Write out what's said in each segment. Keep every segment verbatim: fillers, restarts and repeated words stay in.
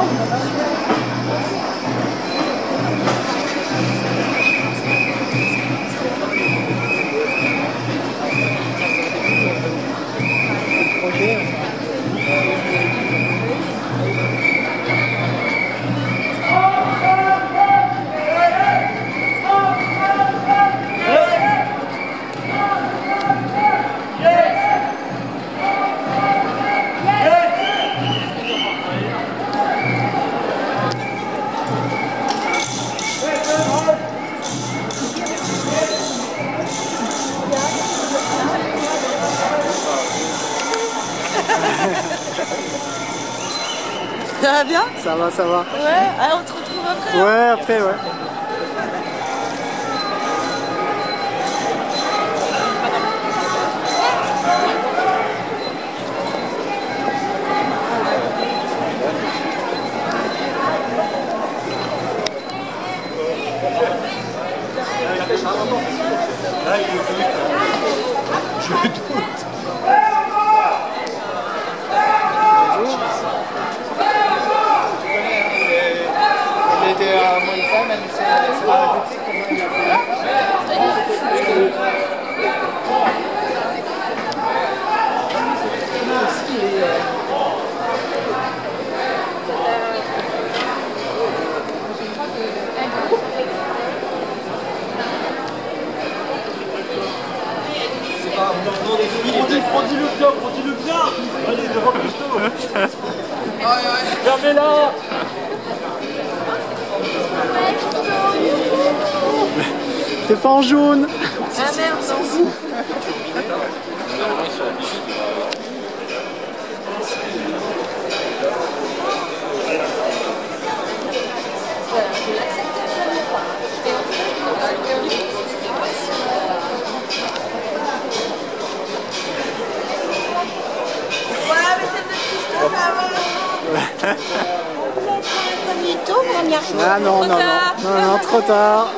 Ça va bien? Ça va, ça va. Ouais, ah, on te retrouve après? Ouais, après, ouais. Je doute. Elle était à moins de femme, elle s'est arrêtée Prends-le bien, prends-le bien. Allez, devant le pisto. Fermez-la. T'es pas en jaune. Ah merde, non. Ah non, non, non, non, non, trop tard.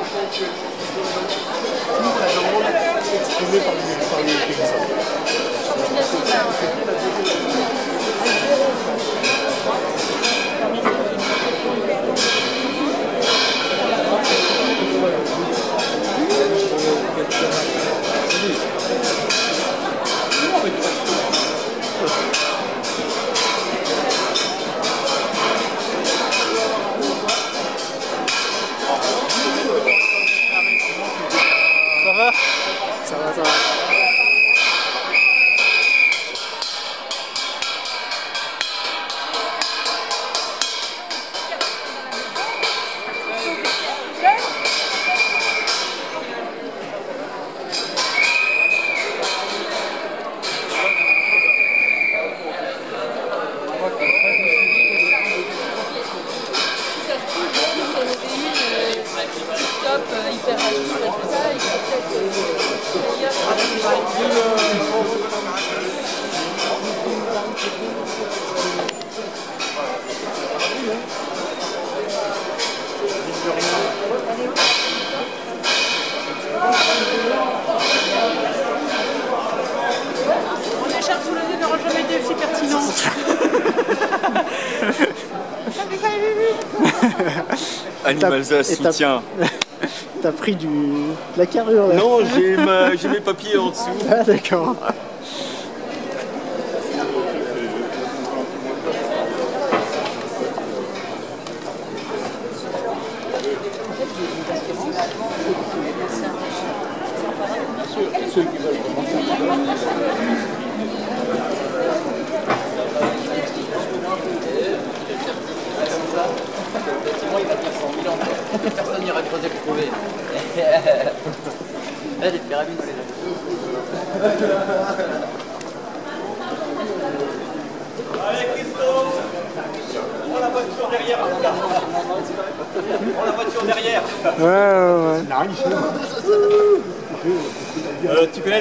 Ça va, ça va. Mon écharpe sous le nez n'aura jamais été aussi pertinent. Animal soutien. T'as pris du... de la carrure là. Non, j'ai ma... mes papiers en dessous. Ah d'accord. Ceux qui veulent personne n'ira creuser pour trouver. Là, des pyramides, c'est là. Allez, Christophe, prends la voiture derrière. Prends la voiture derrière. Ouais, ouais, ouais. Euh, tu connais